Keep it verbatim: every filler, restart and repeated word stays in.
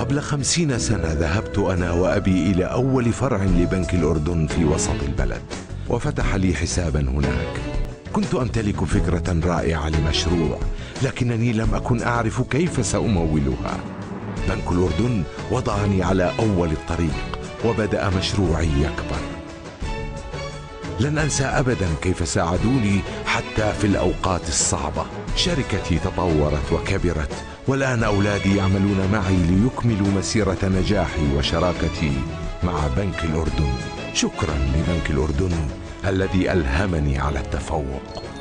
قبل خمسين سنة ذهبت أنا وأبي إلى أول فرع لبنك الأردن في وسط البلد، وفتح لي حسابا هناك. كنت أمتلك فكرة رائعة لمشروع، لكنني لم أكن أعرف كيف سأمولها. بنك الأردن وضعني على أول الطريق، وبدأ مشروعي يكبر. لن أنسى أبدا كيف ساعدوني حتى في الأوقات الصعبة. شركتي تطورت وكبرت، والآن أولادي يعملون معي ليكملوا مسيرة نجاحي وشراكتي مع بنك الأردن. شكرا لبنك الأردن الذي ألهمني على التفوق.